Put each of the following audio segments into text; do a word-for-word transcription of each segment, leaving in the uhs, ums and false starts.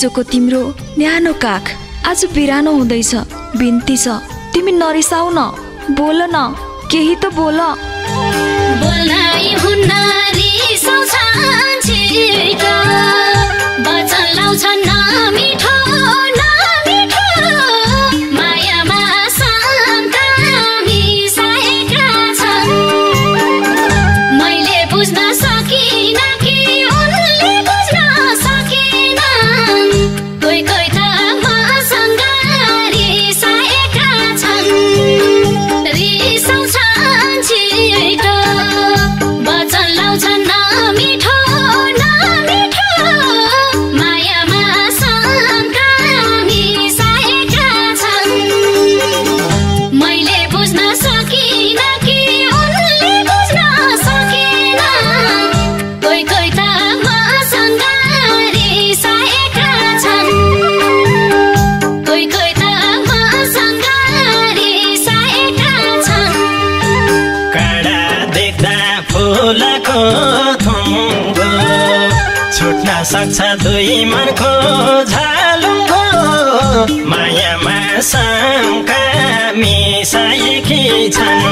हिजोको तिम्रो न्यानो काख आज बिरानो हुँदैछ। बिन्ती छ तिमी नरिसाउ न, बोल न, केही त बोल। बोल्नै हुन्न रिसाउँछ छिटो, वचन लाउँछ नमिठो नमिठो, मायामा शङ्का मिसाएका छन्। मैले बुझ्न सकिन कि उनले बुझ्न सकेनन्, कोही कोही त मसँग रिसाएका छन्। रिसाउँछन् छिटो, वचन लाउँछन् नमिठो नमिठो, मायामा शङ्का मिसाएका छन्। मैले बुझ्न सकिन कि उनले बुझ्न सकेनन्, कोही कोही त मसँग रिसाएका छन्। कोही कोही त मसँग रिसाएका छन्। काँडा देख्दा फुलको थुङ्गो, छुट्न सक्छ दुई मनको झालुङ्गो, मायामा शङ्का मिसाएकी छन्।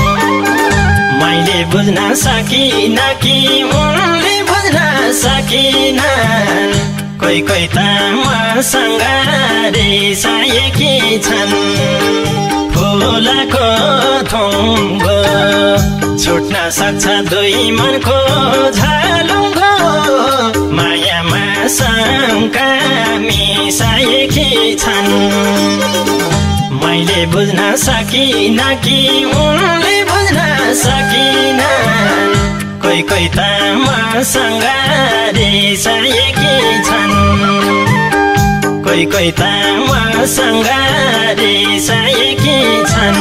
मैले बुझ्न सकिन कि उनले बुझ्न सकिनन्, कोही कोही त मसँग रिसाएकी छन्। फुलको थुङ्गो, छुट्न सक्छ दुई मनको झालुङ्गो, मायामा शङ्का मिसाएकी छन्। मैले बुझ्न सकिन कि उनले बुझ्न सकिनन्, कोही कोही त मसँग रिसाएकी छन्। कोही कोही त मसँग रिसाएकी छन्।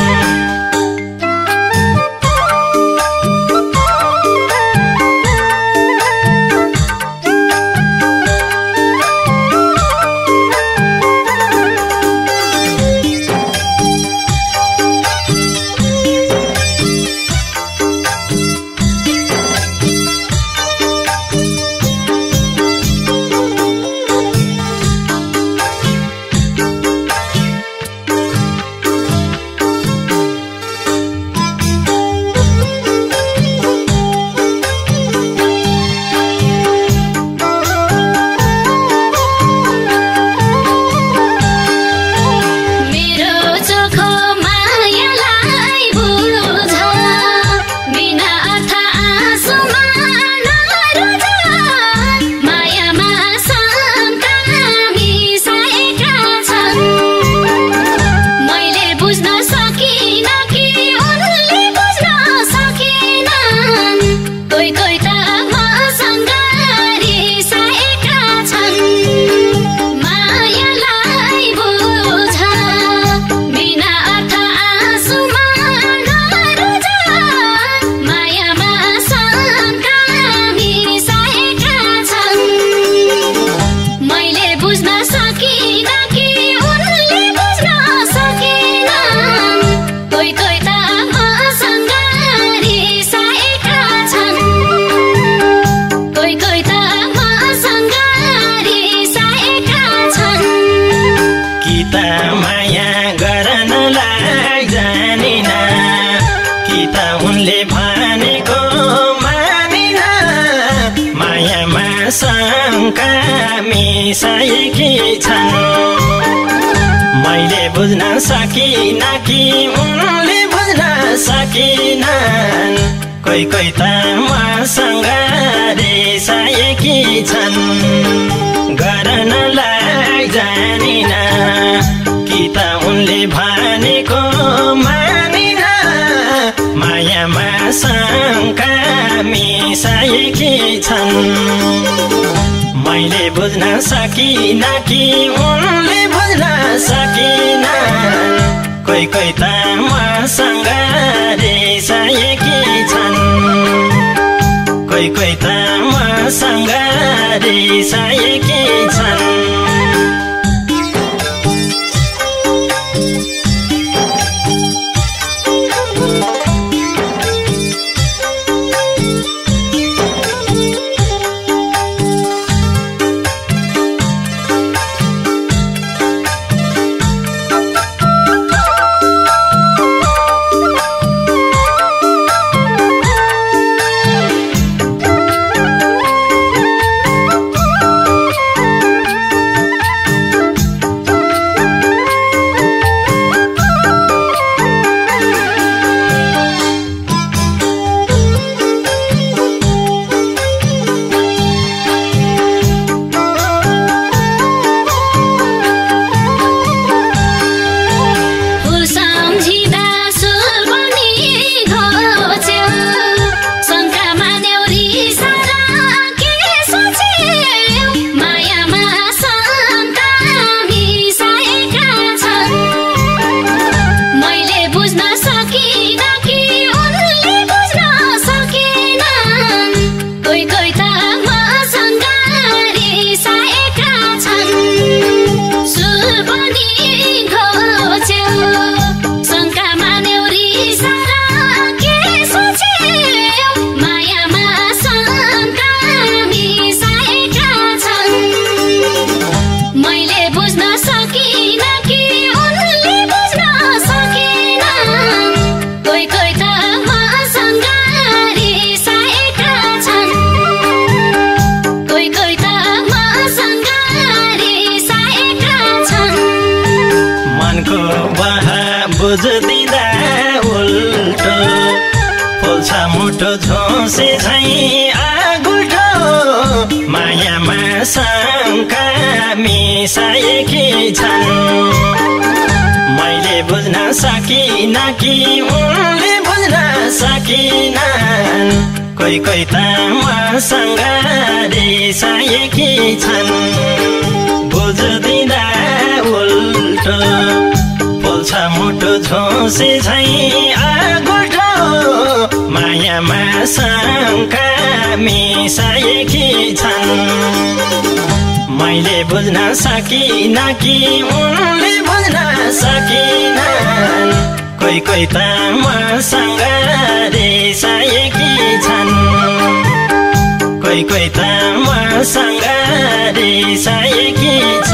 शङ्का मिसाएकी छन्। मैले बुझ्न सकिन कि उनले बुझ्न सकिनन्, कोही कोही त मसँग रिसाएकी छन्। गर्नलाई जानिन कि त उनले भनेको मानिन, मायामा शङ्का मिसाएकी छन्। मैले बुझ्न सकिन कि उनले बुझ्न सकिनन्, कोही कोही त मसँग रिसाएकी छन्। कोही कोही त मसँग रिसाएकी छन्। बुझदिँदा उल्टो पोल्छ मुटो झोसे झैँ आगुल्टो मायामा शङ्का मिसाएकी छन् मैले बुझ्न सकिन कि उनले बुझ्न सकिनन् कोही कोही त मसँग रिसाएकी छन् बुझदिँदा उल्टो पोल्छ मुटो झोसे झैँ आगुल्टो मायामा शङ्का मिसाएकी छन् मैले बुझ्न सकिन कि उनले बुझ्न सकिनन् कोही कोही त मसँग रिसाएकी छन् कोही कोही त मसँग रिसाएकी